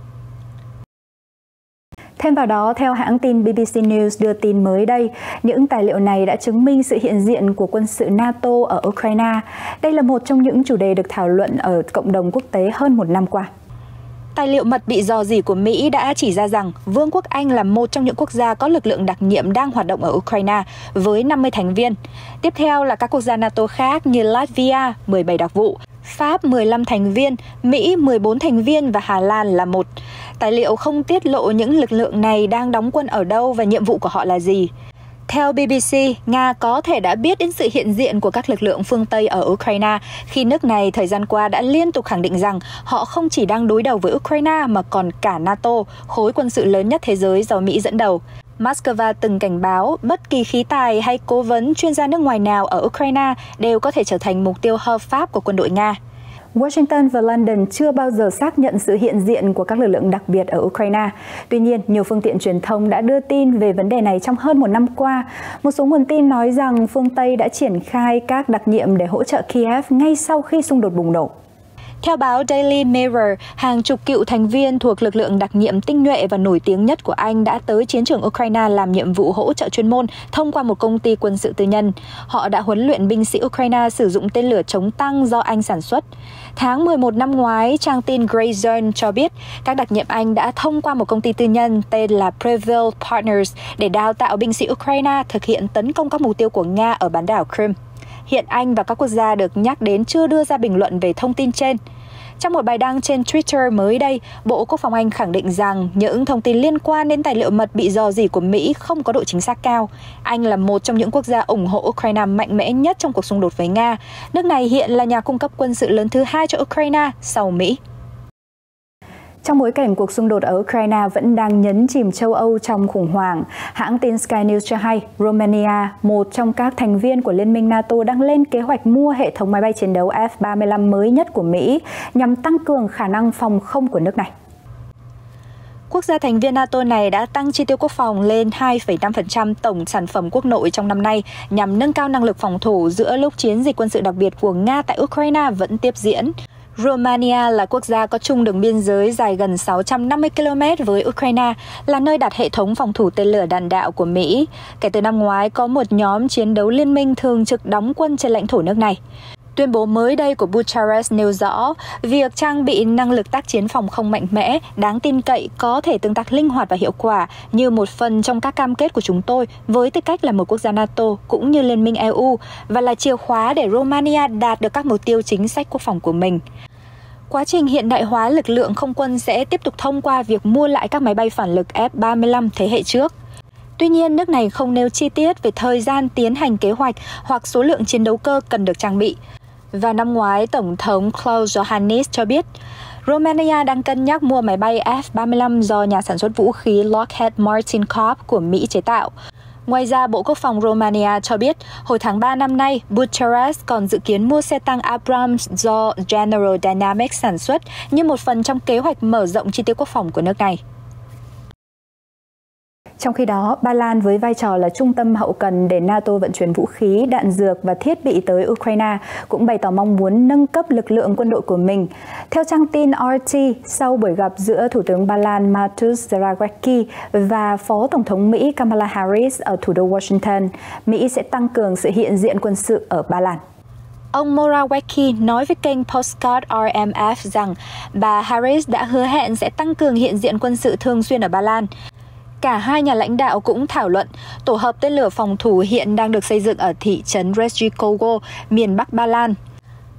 Thêm vào đó, theo hãng tin B B C News đưa tin mới đây, những tài liệu này đã chứng minh sự hiện diện của quân sự NATO ở Ukraine. Đây là một trong những chủ đề được thảo luận ở cộng đồng quốc tế hơn một năm qua. Tài liệu mật bị rò rỉ của Mỹ đã chỉ ra rằng Vương quốc Anh là một trong những quốc gia có lực lượng đặc nhiệm đang hoạt động ở Ukraine với năm mươi thành viên. Tiếp theo là các quốc gia NATO khác như Latvia, mười bảy đặc vụ, Pháp mười lăm thành viên, Mỹ mười bốn thành viên và Hà Lan là một. Tài liệu không tiết lộ những lực lượng này đang đóng quân ở đâu và nhiệm vụ của họ là gì. Theo B B C, Nga có thể đã biết đến sự hiện diện của các lực lượng phương Tây ở Ukraine khi nước này thời gian qua đã liên tục khẳng định rằng họ không chỉ đang đối đầu với Ukraine mà còn cả NATO, khối quân sự lớn nhất thế giới do Mỹ dẫn đầu. Moscow từng cảnh báo bất kỳ khí tài hay cố vấn chuyên gia nước ngoài nào ở Ukraine đều có thể trở thành mục tiêu hợp pháp của quân đội Nga. Washington và London chưa bao giờ xác nhận sự hiện diện của các lực lượng đặc biệt ở Ukraine. Tuy nhiên, nhiều phương tiện truyền thông đã đưa tin về vấn đề này trong hơn một năm qua. Một số nguồn tin nói rằng phương Tây đã triển khai các đặc nhiệm để hỗ trợ Kiev ngay sau khi xung đột bùng nổ. Theo báo Daily Mirror, hàng chục cựu thành viên thuộc lực lượng đặc nhiệm tinh nhuệ và nổi tiếng nhất của Anh đã tới chiến trường Ukraine làm nhiệm vụ hỗ trợ chuyên môn thông qua một công ty quân sự tư nhân. Họ đã huấn luyện binh sĩ Ukraine sử dụng tên lửa chống tăng do Anh sản xuất. Tháng mười một năm ngoái, trang tin Grayzone cho biết các đặc nhiệm Anh đã thông qua một công ty tư nhân tên là Prevail Partners để đào tạo binh sĩ Ukraine thực hiện tấn công các mục tiêu của Nga ở bán đảo Crimea. Hiện Anh và các quốc gia được nhắc đến chưa đưa ra bình luận về thông tin trên. Trong một bài đăng trên Twitter mới đây, Bộ Quốc phòng Anh khẳng định rằng những thông tin liên quan đến tài liệu mật bị rò rỉ của Mỹ không có độ chính xác cao. Anh là một trong những quốc gia ủng hộ Ukraine mạnh mẽ nhất trong cuộc xung đột với Nga. Nước này hiện là nhà cung cấp quân sự lớn thứ hai cho Ukraine sau Mỹ. Trong bối cảnh cuộc xung đột ở Ukraine vẫn đang nhấn chìm châu Âu trong khủng hoảng, hãng tin Sky News cho hay Romania, một trong các thành viên của Liên minh NATO, đang lên kế hoạch mua hệ thống máy bay chiến đấu F ba mươi lăm mới nhất của Mỹ nhằm tăng cường khả năng phòng không của nước này. Quốc gia thành viên NATO này đã tăng chi tiêu quốc phòng lên hai phẩy năm phần trăm tổng sản phẩm quốc nội trong năm nay nhằm nâng cao năng lực phòng thủ giữa lúc chiến dịch quân sự đặc biệt của Nga tại Ukraine vẫn tiếp diễn. Romania là quốc gia có chung đường biên giới dài gần sáu trăm năm mươi ki lô mét với Ukraine, là nơi đặt hệ thống phòng thủ tên lửa đạn đạo của Mỹ. Kể từ năm ngoái, có một nhóm chiến đấu liên minh thường trực đóng quân trên lãnh thổ nước này. Tuyên bố mới đây của Bucharest nêu rõ, việc trang bị năng lực tác chiến phòng không mạnh mẽ, đáng tin cậy, có thể tương tác linh hoạt và hiệu quả như một phần trong các cam kết của chúng tôi với tư cách là một quốc gia NATO cũng như Liên minh E U và là chìa khóa để Romania đạt được các mục tiêu chính sách quốc phòng của mình. Quá trình hiện đại hóa lực lượng không quân sẽ tiếp tục thông qua việc mua lại các máy bay phản lực F ba mươi lăm thế hệ trước. Tuy nhiên, nước này không nêu chi tiết về thời gian tiến hành kế hoạch hoặc số lượng chiến đấu cơ cần được trang bị. Vào năm ngoái, Tổng thống Klaus Iohannis cho biết, Romania đang cân nhắc mua máy bay F ba mươi lăm do nhà sản xuất vũ khí Lockheed Martin Corp của Mỹ chế tạo. Ngoài ra, Bộ Quốc phòng Romania cho biết, hồi tháng ba năm nay, Bucharest còn dự kiến mua xe tăng Abrams do General Dynamics sản xuất như một phần trong kế hoạch mở rộng chi tiêu quốc phòng của nước này. Trong khi đó, Ba Lan với vai trò là trung tâm hậu cần để NATO vận chuyển vũ khí, đạn dược và thiết bị tới Ukraine cũng bày tỏ mong muốn nâng cấp lực lượng quân đội của mình. Theo trang tin R T, sau buổi gặp giữa Thủ tướng Ba Lan Mateusz Morawiecki và Phó Tổng thống Mỹ Kamala Harris ở thủ đô Washington, Mỹ sẽ tăng cường sự hiện diện quân sự ở Ba Lan. Ông Morawiecki nói với kênh Postcard R M F rằng bà Harris đã hứa hẹn sẽ tăng cường hiện diện quân sự thường xuyên ở Ba Lan. Cả hai nhà lãnh đạo cũng thảo luận tổ hợp tên lửa phòng thủ hiện đang được xây dựng ở thị trấn Reszczykowo, miền Bắc Ba Lan.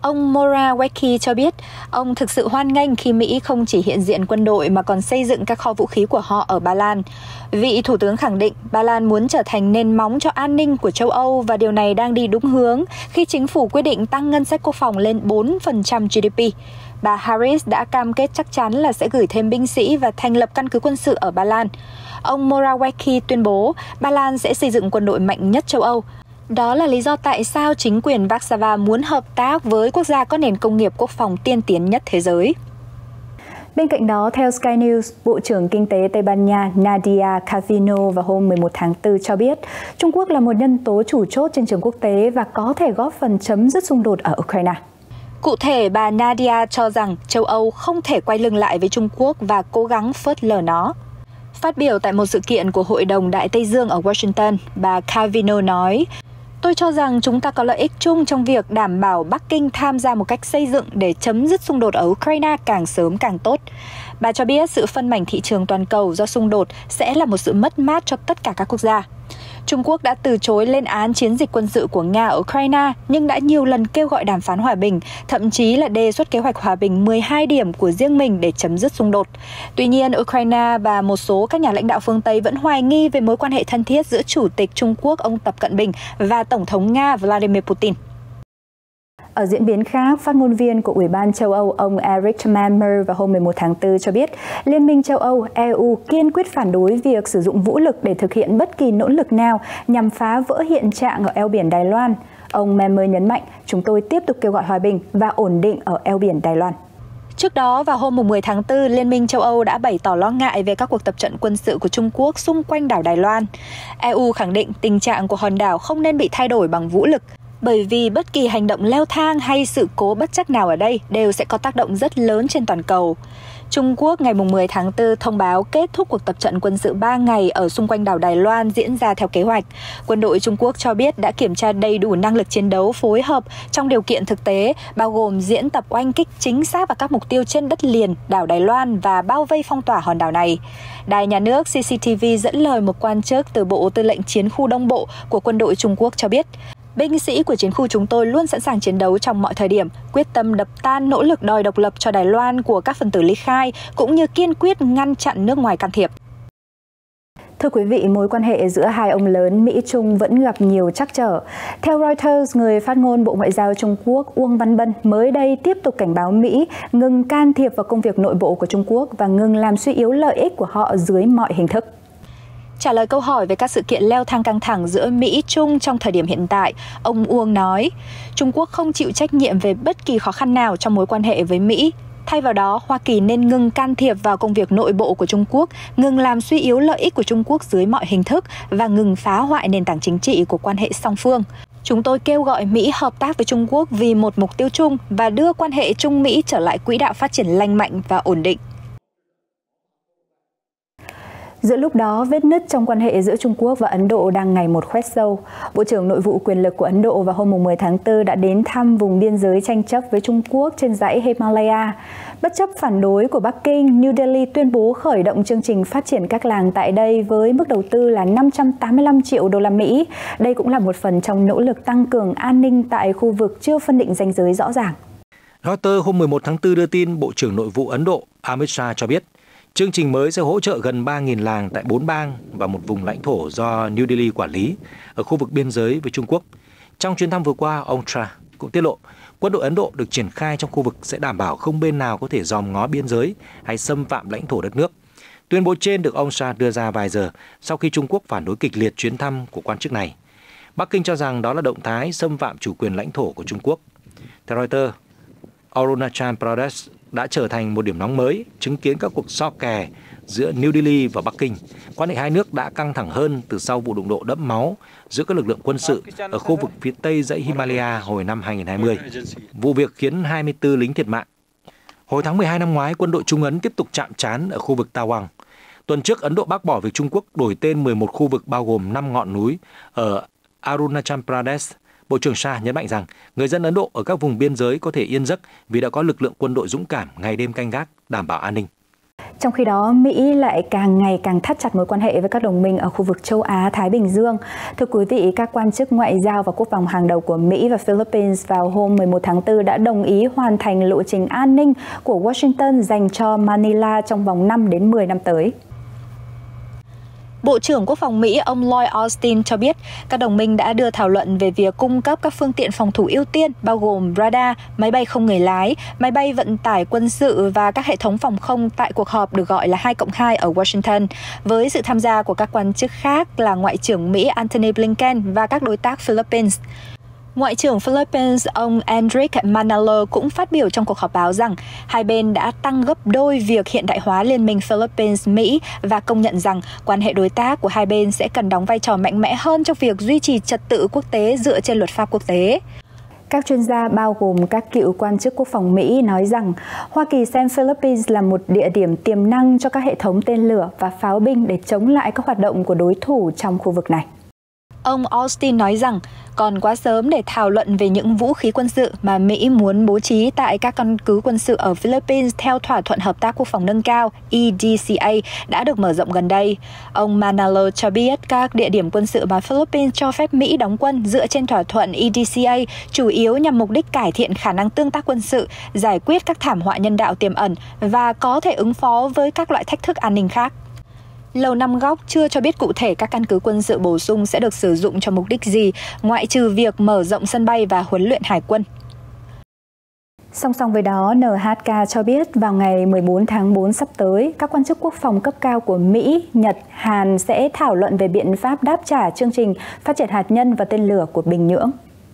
Ông Morawiecki cho biết ông thực sự hoan nghênh khi Mỹ không chỉ hiện diện quân đội mà còn xây dựng các kho vũ khí của họ ở Ba Lan. Vị thủ tướng khẳng định Ba Lan muốn trở thành nền móng cho an ninh của châu Âu và điều này đang đi đúng hướng khi chính phủ quyết định tăng ngân sách quốc phòng lên bốn phần trăm giê đê pê. Bà Harris đã cam kết chắc chắn là sẽ gửi thêm binh sĩ và thành lập căn cứ quân sự ở Ba Lan. Ông Morawiecki tuyên bố Ba Lan sẽ xây dựng quân đội mạnh nhất châu Âu. Đó là lý do tại sao chính quyền Warsaw muốn hợp tác với quốc gia có nền công nghiệp quốc phòng tiên tiến nhất thế giới. Bên cạnh đó, theo Sky News, Bộ trưởng Kinh tế Tây Ban Nha Nadia Calvino vào hôm mười một tháng tư cho biết Trung Quốc là một nhân tố chủ chốt trên trường quốc tế và có thể góp phần chấm dứt xung đột ở Ukraine. Cụ thể, bà Nadia cho rằng châu Âu không thể quay lưng lại với Trung Quốc và cố gắng phớt lờ nó. Phát biểu tại một sự kiện của Hội đồng Đại Tây Dương ở Washington, bà Calvino nói, "Tôi cho rằng chúng ta có lợi ích chung trong việc đảm bảo Bắc Kinh tham gia một cách xây dựng để chấm dứt xung đột ở Ukraine càng sớm càng tốt." Bà cho biết sự phân mảnh thị trường toàn cầu do xung đột sẽ là một sự mất mát cho tất cả các quốc gia. Trung Quốc đã từ chối lên án chiến dịch quân sự của Nga ở Ukraine, nhưng đã nhiều lần kêu gọi đàm phán hòa bình, thậm chí là đề xuất kế hoạch hòa bình mười hai điểm của riêng mình để chấm dứt xung đột. Tuy nhiên, Ukraine và một số các nhà lãnh đạo phương Tây vẫn hoài nghi về mối quan hệ thân thiết giữa Chủ tịch Trung Quốc ông Tập Cận Bình và Tổng thống Nga Vladimir Putin. Ở diễn biến khác, phát ngôn viên của Ủy ban châu Âu ông Eric Mamer vào hôm mười một tháng tư cho biết Liên minh châu Âu E U kiên quyết phản đối việc sử dụng vũ lực để thực hiện bất kỳ nỗ lực nào nhằm phá vỡ hiện trạng ở eo biển Đài Loan. Ông Mamer nhấn mạnh, chúng tôi tiếp tục kêu gọi hòa bình và ổn định ở eo biển Đài Loan. Trước đó, vào hôm mười tháng tư, Liên minh châu Âu đã bày tỏ lo ngại về các cuộc tập trận quân sự của Trung Quốc xung quanh đảo Đài Loan. E U khẳng định tình trạng của hòn đảo không nên bị thay đổi bằng vũ lực, bởi vì bất kỳ hành động leo thang hay sự cố bất trắc nào ở đây đều sẽ có tác động rất lớn trên toàn cầu. Trung Quốc ngày mười tháng tư thông báo kết thúc cuộc tập trận quân sự ba ngày ở xung quanh đảo Đài Loan diễn ra theo kế hoạch. Quân đội Trung Quốc cho biết đã kiểm tra đầy đủ năng lực chiến đấu phối hợp trong điều kiện thực tế, bao gồm diễn tập oanh kích chính xác vào các mục tiêu trên đất liền đảo Đài Loan và bao vây phong tỏa hòn đảo này. Đài nhà nước xê xê tê vê dẫn lời một quan chức từ Bộ Tư lệnh Chiến khu Đông Bộ của quân đội Trung Quốc cho biết, binh sĩ của chiến khu chúng tôi luôn sẵn sàng chiến đấu trong mọi thời điểm, quyết tâm đập tan nỗ lực đòi độc lập cho Đài Loan của các phần tử ly khai, cũng như kiên quyết ngăn chặn nước ngoài can thiệp. Thưa quý vị, mối quan hệ giữa hai ông lớn Mỹ-Trung vẫn gặp nhiều trắc trở. Theo Reuters, người phát ngôn Bộ Ngoại giao Trung Quốc Uông Văn Bân mới đây tiếp tục cảnh báo Mỹ ngừng can thiệp vào công việc nội bộ của Trung Quốc và ngừng làm suy yếu lợi ích của họ dưới mọi hình thức. Trả lời câu hỏi về các sự kiện leo thang căng thẳng giữa Mỹ-Trung trong thời điểm hiện tại, ông Uông nói, Trung Quốc không chịu trách nhiệm về bất kỳ khó khăn nào trong mối quan hệ với Mỹ. Thay vào đó, Hoa Kỳ nên ngừng can thiệp vào công việc nội bộ của Trung Quốc, ngừng làm suy yếu lợi ích của Trung Quốc dưới mọi hình thức và ngừng phá hoại nền tảng chính trị của quan hệ song phương. Chúng tôi kêu gọi Mỹ hợp tác với Trung Quốc vì một mục tiêu chung và đưa quan hệ Trung-Mỹ trở lại quỹ đạo phát triển lành mạnh và ổn định. Giữa lúc đó, vết nứt trong quan hệ giữa Trung Quốc và Ấn Độ đang ngày một khoét sâu. Bộ trưởng Nội vụ quyền lực của Ấn Độ vào hôm mười tháng tư đã đến thăm vùng biên giới tranh chấp với Trung Quốc trên dãy Himalaya. Bất chấp phản đối của Bắc Kinh, New Delhi tuyên bố khởi động chương trình phát triển các làng tại đây với mức đầu tư là năm trăm tám mươi lăm triệu đô la Mỹ. Đây cũng là một phần trong nỗ lực tăng cường an ninh tại khu vực chưa phân định ranh giới rõ ràng. Reuters hôm mười một tháng tư đưa tin Bộ trưởng Nội vụ Ấn Độ Amit Shah cho biết chương trình mới sẽ hỗ trợ gần ba nghìn làng tại bốn bang và một vùng lãnh thổ do New Delhi quản lý ở khu vực biên giới với Trung Quốc. Trong chuyến thăm vừa qua, ông Shah cũng tiết lộ quân đội Ấn Độ được triển khai trong khu vực sẽ đảm bảo không bên nào có thể dòm ngó biên giới hay xâm phạm lãnh thổ đất nước. Tuyên bố trên được ông Shah đưa ra vài giờ sau khi Trung Quốc phản đối kịch liệt chuyến thăm của quan chức này. Bắc Kinh cho rằng đó là động thái xâm phạm chủ quyền lãnh thổ của Trung Quốc. Theo Reuters, Arunachal Pradesh đã trở thành một điểm nóng mới, chứng kiến các cuộc so kè giữa New Delhi và Bắc Kinh. Quan hệ hai nước đã căng thẳng hơn từ sau vụ đụng độ đẫm máu giữa các lực lượng quân sự ở khu vực phía tây dãy Himalaya hồi năm hai nghìn không trăm hai mươi. Vụ việc khiến hai mươi tư lính thiệt mạng. Hồi tháng mười hai năm ngoái, quân đội Trung Ấn tiếp tục chạm trán ở khu vực Tawang. Tuần trước, Ấn Độ bác bỏ việc Trung Quốc đổi tên mười một khu vực bao gồm năm ngọn núi ở Arunachal Pradesh. Bộ trưởng Shah nhấn mạnh rằng người dân Ấn Độ ở các vùng biên giới có thể yên giấc vì đã có lực lượng quân đội dũng cảm ngày đêm canh gác, đảm bảo an ninh. Trong khi đó, Mỹ lại càng ngày càng thắt chặt mối quan hệ với các đồng minh ở khu vực châu Á, Thái Bình Dương. Thưa quý vị, các quan chức ngoại giao và quốc phòng hàng đầu của Mỹ và Philippines vào hôm mười một tháng tư đã đồng ý hoàn thành lộ trình an ninh của Washington dành cho Manila trong vòng năm đến mười năm tới. Bộ trưởng Quốc phòng Mỹ ông Lloyd Austin cho biết các đồng minh đã đưa thảo luận về việc cung cấp các phương tiện phòng thủ ưu tiên bao gồm radar, máy bay không người lái, máy bay vận tải quân sự và các hệ thống phòng không tại cuộc họp được gọi là hai cộng hai ở Washington, với sự tham gia của các quan chức khác là Ngoại trưởng Mỹ Antony Blinken và các đối tác Philippines. Ngoại trưởng Philippines ông Enrique Manalo cũng phát biểu trong cuộc họp báo rằng hai bên đã tăng gấp đôi việc hiện đại hóa Liên minh Philippines-Mỹ và công nhận rằng quan hệ đối tác của hai bên sẽ cần đóng vai trò mạnh mẽ hơn trong việc duy trì trật tự quốc tế dựa trên luật pháp quốc tế. Các chuyên gia bao gồm các cựu quan chức quốc phòng Mỹ nói rằng Hoa Kỳ xem Philippines là một địa điểm tiềm năng cho các hệ thống tên lửa và pháo binh để chống lại các hoạt động của đối thủ trong khu vực này. Ông Austin nói rằng còn quá sớm để thảo luận về những vũ khí quân sự mà Mỹ muốn bố trí tại các căn cứ quân sự ở Philippines theo thỏa thuận hợp tác quốc phòng nâng cao E D C A đã được mở rộng gần đây. Ông Manalo cho biết các địa điểm quân sự mà Philippines cho phép Mỹ đóng quân dựa trên thỏa thuận E D C A chủ yếu nhằm mục đích cải thiện khả năng tương tác quân sự, giải quyết các thảm họa nhân đạo tiềm ẩn và có thể ứng phó với các loại thách thức an ninh khác. Lầu Năm Góc chưa cho biết cụ thể các căn cứ quân sự bổ sung sẽ được sử dụng cho mục đích gì, ngoại trừ việc mở rộng sân bay và huấn luyện hải quân. Song song với đó, N H K cho biết vào ngày mười bốn tháng tư sắp tới, các quan chức quốc phòng cấp cao của Mỹ, Nhật, Hàn sẽ thảo luận về biện pháp đáp trả chương trình phát triển hạt nhân và tên lửa của Bình Nhưỡng.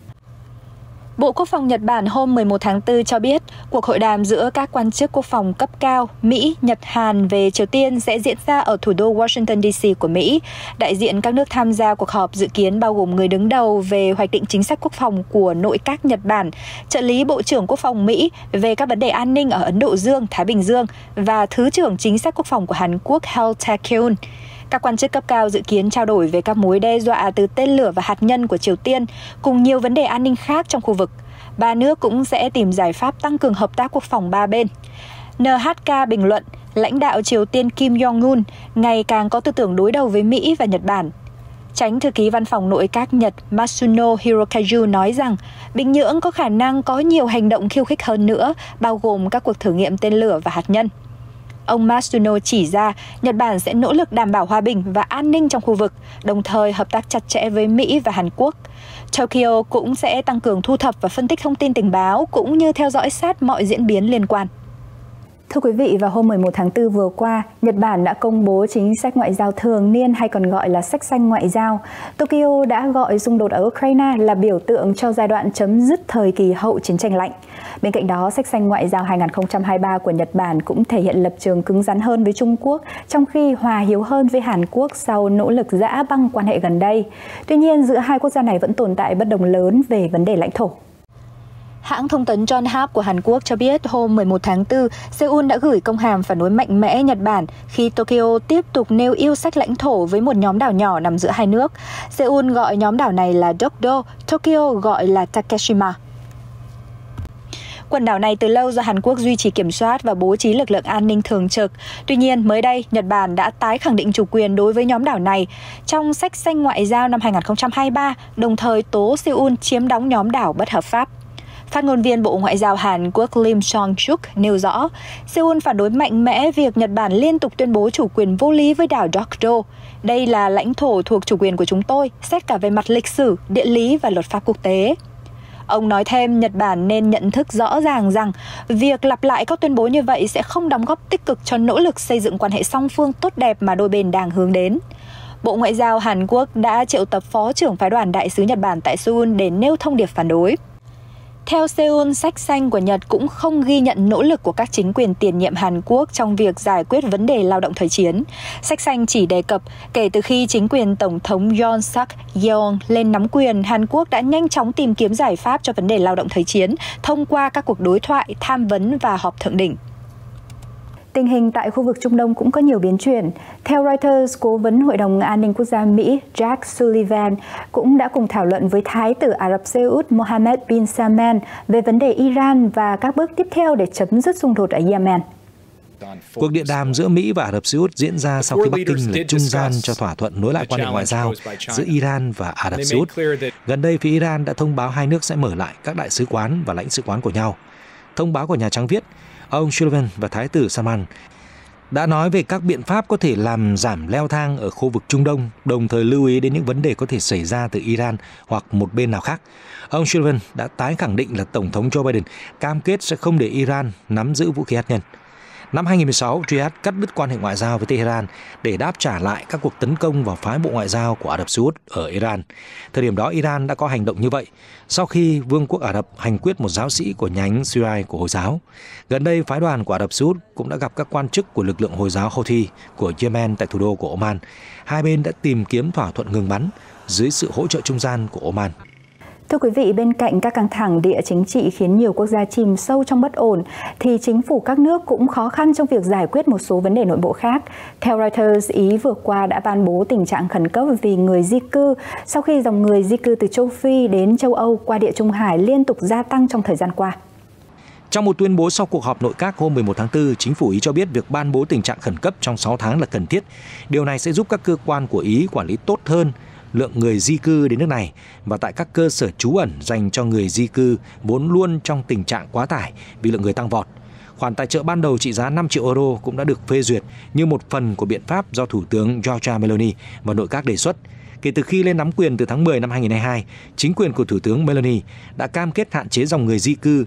Bộ Quốc phòng Nhật Bản hôm mười một tháng tư cho biết cuộc hội đàm giữa các quan chức quốc phòng cấp cao Mỹ, Nhật, Hàn về Triều Tiên sẽ diễn ra ở thủ đô Washington D C của Mỹ. Đại diện các nước tham gia cuộc họp dự kiến bao gồm người đứng đầu về hoạch định chính sách quốc phòng của nội các Nhật Bản, trợ lý Bộ trưởng Quốc phòng Mỹ về các vấn đề an ninh ở Ấn Độ Dương, Thái Bình Dương và Thứ trưởng Chính sách Quốc phòng của Hàn Quốc Heo Tae-kyun. Các quan chức cấp cao dự kiến trao đổi về các mối đe dọa từ tên lửa và hạt nhân của Triều Tiên, cùng nhiều vấn đề an ninh khác trong khu vực. Ba nước cũng sẽ tìm giải pháp tăng cường hợp tác quốc phòng ba bên. N H K bình luận, lãnh đạo Triều Tiên Kim Jong-un ngày càng có tư tưởng đối đầu với Mỹ và Nhật Bản. Chánh thư ký văn phòng nội các Nhật Matsuno Hirokazu nói rằng Bình Nhưỡng có khả năng có nhiều hành động khiêu khích hơn nữa, bao gồm các cuộc thử nghiệm tên lửa và hạt nhân. Ông Matsuno chỉ ra Nhật Bản sẽ nỗ lực đảm bảo hòa bình và an ninh trong khu vực, đồng thời hợp tác chặt chẽ với Mỹ và Hàn Quốc. Tokyo cũng sẽ tăng cường thu thập và phân tích thông tin tình báo, cũng như theo dõi sát mọi diễn biến liên quan. Thưa quý vị, vào hôm mười một tháng tư vừa qua, Nhật Bản đã công bố chính sách ngoại giao thường niên hay còn gọi là sách xanh ngoại giao. Tokyo đã gọi xung đột ở Ukraine là biểu tượng cho giai đoạn chấm dứt thời kỳ hậu chiến tranh lạnh. Bên cạnh đó, sách xanh ngoại giao hai không hai ba của Nhật Bản cũng thể hiện lập trường cứng rắn hơn với Trung Quốc, trong khi hòa hiếu hơn với Hàn Quốc sau nỗ lực giã băng quan hệ gần đây. Tuy nhiên, giữa hai quốc gia này vẫn tồn tại bất đồng lớn về vấn đề lãnh thổ. Hãng thông tấn Yonhap của Hàn Quốc cho biết hôm mười một tháng tư, Seoul đã gửi công hàm phản đối mạnh mẽ Nhật Bản khi Tokyo tiếp tục nêu yêu sách lãnh thổ với một nhóm đảo nhỏ nằm giữa hai nước. Seoul gọi nhóm đảo này là Dokdo, Tokyo gọi là Takeshima. Quần đảo này từ lâu do Hàn Quốc duy trì kiểm soát và bố trí lực lượng an ninh thường trực. Tuy nhiên, mới đây, Nhật Bản đã tái khẳng định chủ quyền đối với nhóm đảo này trong sách xanh ngoại giao năm hai không hai ba, đồng thời tố Seoul chiếm đóng nhóm đảo bất hợp pháp. Phát ngôn viên Bộ Ngoại giao Hàn Quốc Lim Song-chuk nêu rõ, Seoul phản đối mạnh mẽ việc Nhật Bản liên tục tuyên bố chủ quyền vô lý với đảo Dokdo. Đây là lãnh thổ thuộc chủ quyền của chúng tôi, xét cả về mặt lịch sử, địa lý và luật pháp quốc tế. Ông nói thêm Nhật Bản nên nhận thức rõ ràng rằng việc lặp lại các tuyên bố như vậy sẽ không đóng góp tích cực cho nỗ lực xây dựng quan hệ song phương tốt đẹp mà đôi bên đang hướng đến. Bộ Ngoại giao Hàn Quốc đã triệu tập Phó trưởng phái đoàn đại sứ Nhật Bản tại Seoul để nêu thông điệp phản đối. Theo Seoul, sách xanh của Nhật cũng không ghi nhận nỗ lực của các chính quyền tiền nhiệm Hàn Quốc trong việc giải quyết vấn đề lao động thời chiến. Sách xanh chỉ đề cập kể từ khi chính quyền Tổng thống Yoon suk yeol lên nắm quyền, Hàn Quốc đã nhanh chóng tìm kiếm giải pháp cho vấn đề lao động thời chiến thông qua các cuộc đối thoại, tham vấn và họp thượng đỉnh. Tình hình tại khu vực Trung Đông cũng có nhiều biến chuyển. Theo Reuters, Cố vấn Hội đồng An ninh Quốc gia Mỹ Jack Sullivan cũng đã cùng thảo luận với Thái tử Ả Rập Xê Út Mohammed bin Salman về vấn đề Iran và các bước tiếp theo để chấm dứt xung đột ở Yemen. Cuộc điện đàm giữa Mỹ và Ả Rập Xê Út diễn ra sau khi Bắc Kinh là trung gian cho thỏa thuận nối lại quan hệ ngoại giao giữa Iran và Ả Rập Xê Út. Gần đây, phía Iran đã thông báo hai nước sẽ mở lại các đại sứ quán và lãnh sự quán của nhau. Thông báo của Nhà Trắng viết, ông Sullivan và Thái tử Salman đã nói về các biện pháp có thể làm giảm leo thang ở khu vực Trung Đông, đồng thời lưu ý đến những vấn đề có thể xảy ra từ Iran hoặc một bên nào khác. Ông Sullivan đã tái khẳng định là Tổng thống Joe Biden cam kết sẽ không để Iran nắm giữ vũ khí hạt nhân. Năm hai nghìn không trăm mười sáu, Riyadh cắt đứt quan hệ ngoại giao với Tehran để đáp trả lại các cuộc tấn công vào phái bộ ngoại giao của Ả Rập Xê Út ở Iran. Thời điểm đó, Iran đã có hành động như vậy sau khi Vương quốc Ả Rập hành quyết một giáo sĩ của nhánh Shiite của Hồi giáo. Gần đây, phái đoàn của Ả Rập Xê Út cũng đã gặp các quan chức của lực lượng Hồi giáo Houthi của Yemen tại thủ đô của Oman. Hai bên đã tìm kiếm thỏa thuận ngừng bắn dưới sự hỗ trợ trung gian của Oman. Thưa quý vị, bên cạnh các căng thẳng địa chính trị khiến nhiều quốc gia chìm sâu trong bất ổn, thì chính phủ các nước cũng khó khăn trong việc giải quyết một số vấn đề nội bộ khác. Theo Reuters, Ý vừa qua đã ban bố tình trạng khẩn cấp vì người di cư sau khi dòng người di cư từ châu Phi đến châu Âu qua Địa Trung Hải liên tục gia tăng trong thời gian qua. Trong một tuyên bố sau cuộc họp nội các hôm mười một tháng tư, chính phủ Ý cho biết việc ban bố tình trạng khẩn cấp trong sáu tháng là cần thiết. Điều này sẽ giúp các cơ quan của Ý quản lý tốt hơn lượng người di cư đến nước này và tại các cơ sở trú ẩn dành cho người di cư vốn luôn trong tình trạng quá tải vì lượng người tăng vọt. Khoản tài trợ ban đầu trị giá năm triệu euro cũng đã được phê duyệt như một phần của biện pháp do Thủ tướng Giorgia Meloni và nội các đề xuất. Kể từ khi lên nắm quyền từ tháng mười năm hai nghìn không trăm hai mươi hai, chính quyền của Thủ tướng Meloni đã cam kết hạn chế dòng người di cư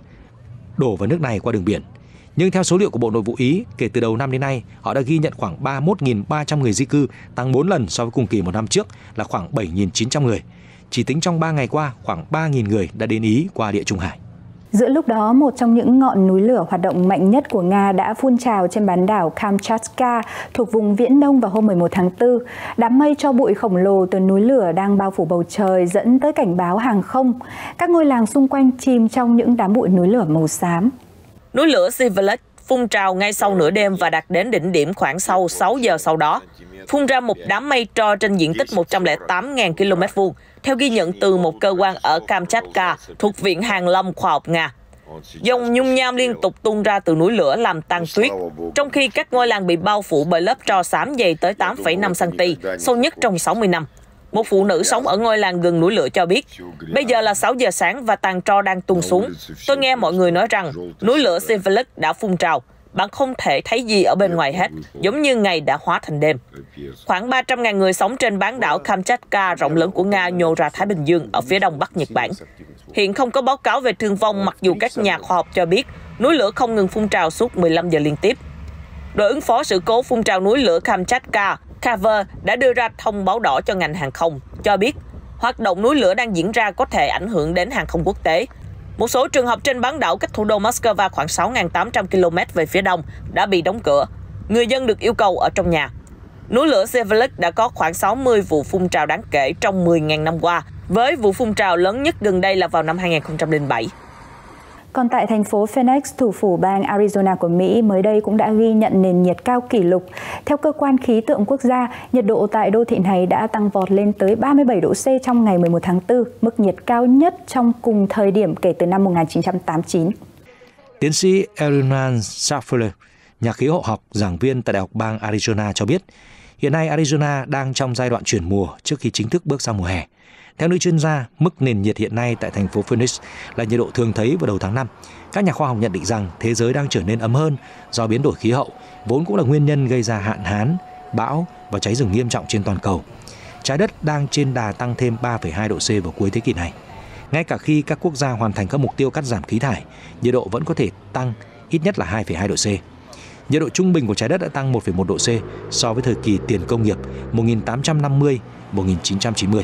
đổ vào nước này qua đường biển. Nhưng theo số liệu của Bộ Nội vụ Ý, kể từ đầu năm đến nay, họ đã ghi nhận khoảng ba mươi mốt nghìn ba trăm người di cư, tăng bốn lần so với cùng kỳ một năm trước là khoảng bảy nghìn chín trăm người. Chỉ tính trong ba ngày qua, khoảng ba nghìn người đã đến Ý qua Địa Trung Hải. Giữa lúc đó, một trong những ngọn núi lửa hoạt động mạnh nhất của Nga đã phun trào trên bán đảo Kamchatka thuộc vùng Viễn Đông vào hôm mười một tháng tư. Đám mây tro bụi khổng lồ từ núi lửa đang bao phủ bầu trời dẫn tới cảnh báo hàng không. Các ngôi làng xung quanh chìm trong những đám bụi núi lửa màu xám. Núi lửa Sivalik phun trào ngay sau nửa đêm và đạt đến đỉnh điểm khoảng sau sáu giờ sau đó, phun ra một đám mây tro trên diện tích một trăm lẻ tám nghìn ki lô mét vuông, theo ghi nhận từ một cơ quan ở Kamchatka thuộc Viện Hàn lâm Khoa học Nga. Dòng nhung nham liên tục tuôn ra từ núi lửa làm tan tuyết, trong khi các ngôi làng bị bao phủ bởi lớp tro xám dày tới tám phẩy năm xăng-ti-mét, sâu nhất trong sáu mươi năm. Một phụ nữ sống ở ngôi làng gần núi lửa cho biết, bây giờ là sáu giờ sáng và tàn tro đang tuôn xuống. Tôi nghe mọi người nói rằng núi lửa Sivalik đã phun trào. Bạn không thể thấy gì ở bên ngoài hết, giống như ngày đã hóa thành đêm. Khoảng ba trăm nghìn người sống trên bán đảo Kamchatka rộng lớn của Nga nhô ra Thái Bình Dương ở phía đông bắc Nhật Bản. Hiện không có báo cáo về thương vong mặc dù các nhà khoa học cho biết núi lửa không ngừng phun trào suốt mười lăm giờ liên tiếp. Đội ứng phó sự cố phun trào núi lửa Kamchatka, Khaver đã đưa ra thông báo đỏ cho ngành hàng không, cho biết hoạt động núi lửa đang diễn ra có thể ảnh hưởng đến hàng không quốc tế. Một số trường học trên bán đảo cách thủ đô Moscow khoảng sáu nghìn tám trăm ki lô mét về phía đông đã bị đóng cửa. Người dân được yêu cầu ở trong nhà. Núi lửa Sivalik đã có khoảng sáu mươi vụ phun trào đáng kể trong mười nghìn năm qua, với vụ phun trào lớn nhất gần đây là vào năm hai nghìn không trăm lẻ bảy. Còn tại thành phố Phoenix, thủ phủ bang Arizona của Mỹ, mới đây cũng đã ghi nhận nền nhiệt cao kỷ lục. Theo cơ quan khí tượng quốc gia, nhiệt độ tại đô thị này đã tăng vọt lên tới ba mươi bảy độ C trong ngày mười một tháng tư, mức nhiệt cao nhất trong cùng thời điểm kể từ năm một nghìn chín trăm tám mươi chín. Tiến sĩ Elman Safler, nhà khí hậu học, giảng viên tại Đại học bang Arizona cho biết, hiện nay Arizona đang trong giai đoạn chuyển mùa trước khi chính thức bước sang mùa hè. Theo nữ chuyên gia, mức nền nhiệt hiện nay tại thành phố Phoenix là nhiệt độ thường thấy vào đầu tháng năm. Các nhà khoa học nhận định rằng thế giới đang trở nên ấm hơn do biến đổi khí hậu, vốn cũng là nguyên nhân gây ra hạn hán, bão và cháy rừng nghiêm trọng trên toàn cầu. Trái đất đang trên đà tăng thêm ba phẩy hai độ C vào cuối thế kỷ này. Ngay cả khi các quốc gia hoàn thành các mục tiêu cắt giảm khí thải, nhiệt độ vẫn có thể tăng ít nhất là hai phẩy hai độ C. Nhiệt độ trung bình của trái đất đã tăng một phẩy một độ C so với thời kỳ tiền công nghiệp một nghìn tám trăm năm mươi đến một nghìn chín trăm chín mươi.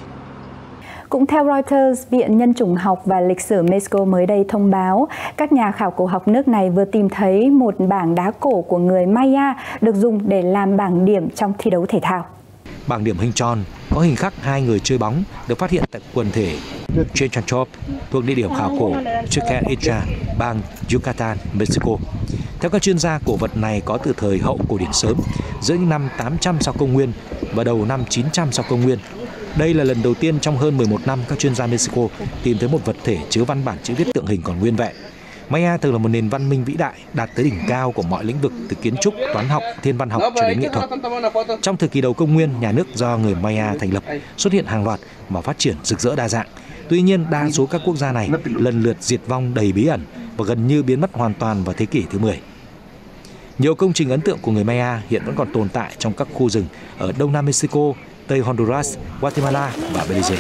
Cũng theo Reuters, Viện Nhân chủng học và Lịch sử Mexico mới đây thông báo các nhà khảo cổ học nước này vừa tìm thấy một bảng đá cổ của người Maya được dùng để làm bảng điểm trong thi đấu thể thao. Bảng điểm hình tròn có hình khắc hai người chơi bóng được phát hiện tại quần thể Chechanchop thuộc địa điểm khảo cổ Chichen Itza, bang Yucatan, Mexico. Theo các chuyên gia, cổ vật này có từ thời hậu cổ điển sớm, giữa những năm tám trăm sau công nguyên và đầu năm chín trăm sau công nguyên. Đây là lần đầu tiên trong hơn mười một năm các chuyên gia Mexico tìm thấy một vật thể chứa văn bản chữ viết tượng hình còn nguyên vẹn. Maya từng là một nền văn minh vĩ đại, đạt tới đỉnh cao của mọi lĩnh vực từ kiến trúc, toán học, thiên văn học cho đến nghệ thuật. Trong thời kỳ đầu công nguyên, nhà nước do người Maya thành lập xuất hiện hàng loạt và phát triển rực rỡ đa dạng. Tuy nhiên, đa số các quốc gia này lần lượt diệt vong đầy bí ẩn và gần như biến mất hoàn toàn vào thế kỷ thứ mười. Nhiều công trình ấn tượng của người Maya hiện vẫn còn tồn tại trong các khu rừng ở Đông Nam Mexico, Tây Honduras, Guatemala và Belize.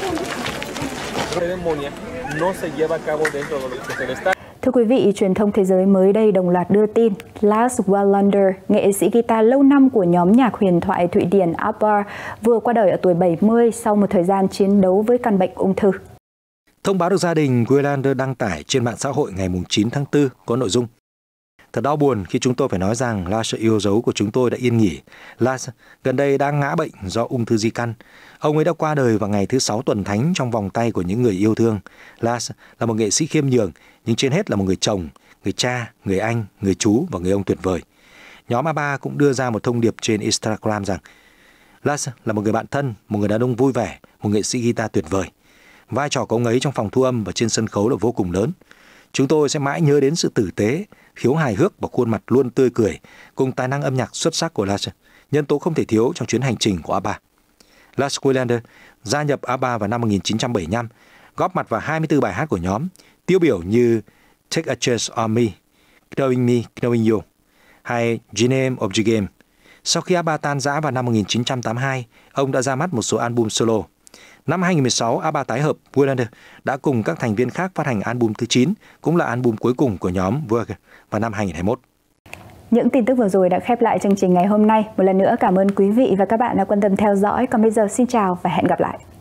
Thưa quý vị, truyền thông thế giới mới đây đồng loạt đưa tin Lars Welander, nghệ sĩ guitar lâu năm của nhóm nhạc huyền thoại Thụy Điển ABBA, vừa qua đời ở tuổi bảy mươi sau một thời gian chiến đấu với căn bệnh ung thư. Thông báo được gia đình Welander đăng tải trên mạng xã hội ngày chín tháng tư có nội dung: Thật đau buồn khi chúng tôi phải nói rằng Lars yêu dấu của chúng tôi đã yên nghỉ. Lars gần đây đang ngã bệnh do ung thư di căn. Ông ấy đã qua đời vào ngày thứ sáu tuần thánh trong vòng tay của những người yêu thương. Lars là một nghệ sĩ khiêm nhường, nhưng trên hết là một người chồng, người cha, người anh, người chú và người ông tuyệt vời. Nhóm ABBA cũng đưa ra một thông điệp trên Instagram rằng Lars là một người bạn thân, một người đàn ông vui vẻ, một nghệ sĩ guitar tuyệt vời. Vai trò của ông ấy trong phòng thu âm và trên sân khấu là vô cùng lớn. Chúng tôi sẽ mãi nhớ đến sự tử tế, khiếu hài hước và khuôn mặt luôn tươi cười cùng tài năng âm nhạc xuất sắc của Lars, nhân tố không thể thiếu trong chuyến hành trình của ABBA. Lars Welander gia nhập ABBA vào năm một nghìn chín trăm bảy mươi lăm, góp mặt vào hai mươi tư bài hát của nhóm, tiêu biểu như Take a Chance on Me, Knowing Me, Knowing You hay The Name of the Game. Sau khi ABBA tan rã vào năm một nghìn chín trăm tám mươi hai, ông đã ra mắt một số album solo. Năm hai nghìn không trăm mười sáu, ABBA tái hợp, Welander đã cùng các thành viên khác phát hành album thứ chín, cũng là album cuối cùng của nhóm Voyager vào năm hai nghìn không trăm hai mươi mốt. Những tin tức vừa rồi đã khép lại chương trình ngày hôm nay. Một lần nữa cảm ơn quý vị và các bạn đã quan tâm theo dõi. Còn bây giờ xin chào và hẹn gặp lại.